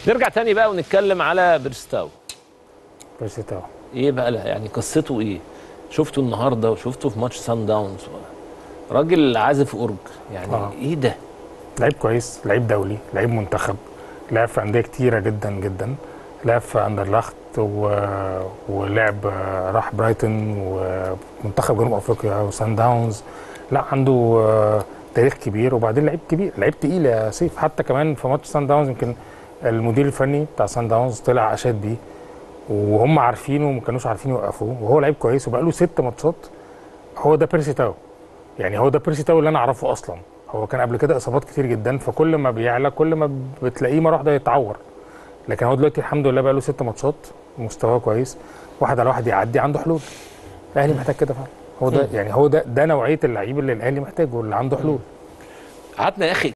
نرجع تاني بقى ونتكلم على بيرستاو. بيرستاو ايه بقى يعني قصته ايه؟ شفته النهارده وشفته في ماتش سان داونز، راجل عازف اورج يعني. ايه ده؟ لعيب كويس، لعيب دولي، لعيب منتخب، لعب في انديه كتيره جدا جدا، لعب في اندرلخت ولعب راح برايتون ومنتخب جنوب افريقيا وسان داونز. لا عنده تاريخ كبير، وبعدين لعيب كبير، لعيب تقيل يا سيف. حتى كمان في ماتش سان داونز يمكن المدير الفني بتاع سان داونز طلع اشاد بيه، وهم عارفينه وما كانوش عارفين يوقفوه، وهو لعيب كويس وبقى له 6 ماتشات. هو ده بيرسي تاو، يعني هو ده بيرسي تاو اللي انا اعرفه اصلا. هو كان قبل كده اصابات كتير جدا، فكل ما بيعلى كل ما بتلاقيه مره واحده يتعور. لكن هو دلوقتي الحمد لله بقى له 6 ماتشات، مستواه كويس، واحد على واحد يعدي، عنده حلول. الاهلي محتاج كده فعلا. هو ده يعني هو ده نوعيه اللعيب اللي الاهلي محتاجه، اللي عنده حلول. قعدنا يا اخي